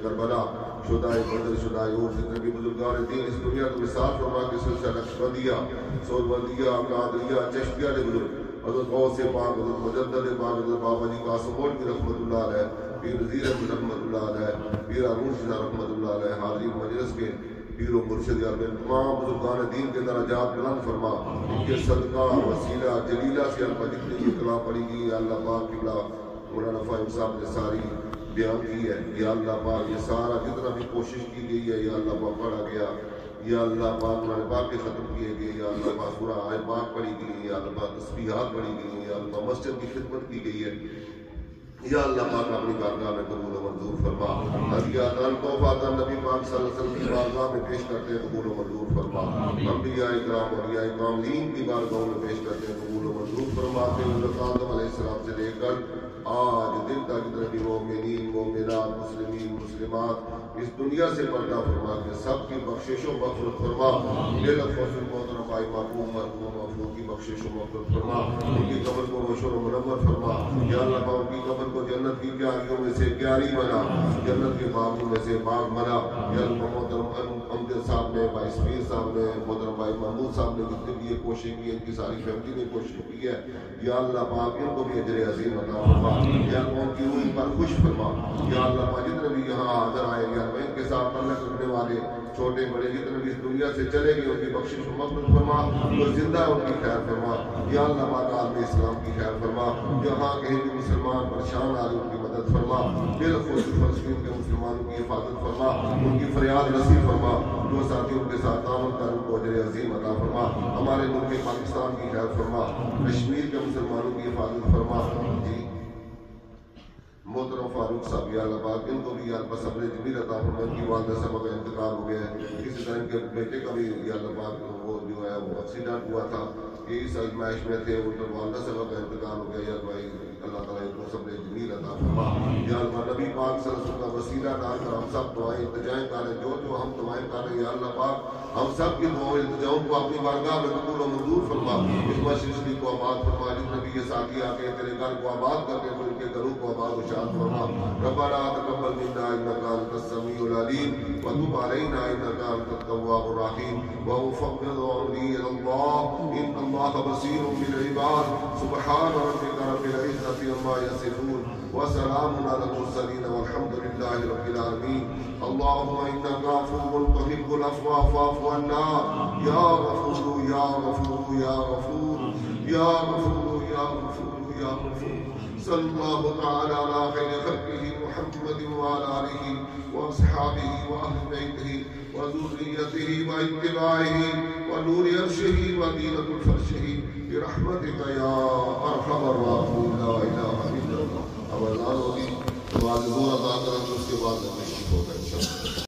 کربلا، شہدائے بدر، شہدائے احد، جتنے بھی بزرگان دین اس دنیا کو مثال فرما کے سلسلہ نقشبندیہ، سہروردیہ، قادریہ، چشتیہ کے بزرگ، حضرت غوث پاک، حضرت مجدد پاک، حضرت بابا جی قاسم موٹوی رحمۃ اللہ علیہ، پیر وزیر احمد رحمۃ اللہ علیہ، پیر ہارون شاہ رحمۃ اللہ علیہ، حاضرین مجلس کے پیر و مرشد یا تمام بزرگان دین کے درجات بلند فرما، ان کے صدقہ وسیلہ جلیلہ سے اللہ جتنی بھی کلام پڑھی گئی اللہ پاک قبلہ مولانا فہیم صاحب نے ساری بیان کی ہے، یا اللہ پاک یہ سارا جتنا بھی کوشش کی گئی ہے یا اللہ پاک پڑھا گیا، یا اللہ پاک قرآن پاک کے ختم کیے گئے، یا اللہ پاک سورہ آیت پاک پڑھی گئی، یا اللہ پاک تسبیحات پڑھی گئی، یا اللہ پاک مسجد کی خدمت کی گئی ہے، یا اللہ پاک اپنی بارگاہ میں قبول و منظور فرما، ہدیات تحفات نبی پاک صلی اللہ علیہ وسلم کی بارگاہ میں پیش کرتے ہیں قبول و منظور فرما، انبیاء کرام اولیاء کاملین کی بارگاہ میں پیش کرتے ہیں قبول و منظور فرما، حضرت آدم علیہ السلام سے لے کر آج دن تک جتنے بھی مومنین مومنات مسلمین مسلمات اس دنیا سے پردہ فرما کے سب کی بخشش و مغفرت فرما، بالخصوص محترم بھائی مرحوم مغفور کی بخشش و مغفرت فرما، ان کی قبر کو روشن و منور فرما، یا اللہ پاک ان کی قبر کو جنت کی کیاریوں میں سے کیاری بنا، جنت کے باغوں میں سے باغ بنا، یا اللہ محترم امجد صاحب نے، بھائی اسمیر صاحب نے، محترم بھائی محمود صاحب نے جتنے بھی یہ کوشش کی، ان کی ساری فیملی نے کوشش کی ہے، یا اللہ پاک ان کو بھی اجر عظیم عطا فرما، یا اللہ ان کی روح پر خوش فرما، یا اللہ پاک جتنے بھی یہاں حاضر آئے گا ان کے ساتھ تعلق رکھنے والے چھوٹے بڑے جتنے بھی اس دنیا سے چلے گئے ان کی بخشش و مغفرت فرما، جو زندہ ان کی خیر فرما، یا اللہ پاک عالم اسلام کی خیر فرما، جہاں کہیں بھی مسلمان پریشان آ رہے ان کی مدد فرما، بالخصوص فلسطین کے مسلمانوں کی حفاظت فرما، ان کی فریاد رسی فرما، جو ساتھی ان کے ساتھ تعاون کر ان کو اجر عظیم عطا فرما، ہمارے ملک پاکستان کی خیر فرما، کشمیر کے مسلمانوں کی حفاظت فرما، جی محترم فاروق صاحب یا اللہ پاک ان کو بھی یا اللہ صبر جمیل عطا فرما، ان کی والدہ صاحب کا انتقال ہو گیا ہے، اسی طرح ان کے بیٹے کا بھی یا اللہ پاک وہ جو ہے وہ ایکسیڈنٹ ہوا تھا، یہ اس ازمائش میں تھے، ان پر والدہ صاحب کا انتقال ہو گیا، یا بھائی اللہ تعالیٰ ان کو صبر جمیل عطا فرما، یا اللہ نبی پاک صلی اللہ علیہ وسلم کا وسیلہ ڈال کر ہم سب دعائیں التجائیں کریں، جو ہم دعائیں کریں یا اللہ پاک ہم سب کی دعائیں التجاؤں کو اپنی بارگاہ میں قبول و منظور فرما، اس مسجد کو آباد فرما، جتنے بھی یہ ساتھی آ کے تیرے گھر کو آباد کرتے ہیں ان کے گھروں کو آباد و شاد فرما، ربنا تقبل منا انك انت السميع العليم وتب علينا انك انت التواب الرحيم وفوض امري الى الله ان الله بصير بالعباد سبحان ربك رب العزة عما يصفون وسلام على المرسلين والحمد لله رب العالمين اللهم انك عفو تحب العفو فاعف عنا يا غفور يا غفور يا غفور يا غفور يا غفور يا غفور صلى الله تعالى على خير خلقه محمد وعلى آله وأصحابه وأهل بيته وذريته واتباعه ونور عرشه ودينة فرشه برحمتك يا أرحم الراحمين لا إله إلا الله. اب اللہ ہوگی نماز ظہر ادا کریں تو اس کے بعد نشید ہوگا انشاءاللہ.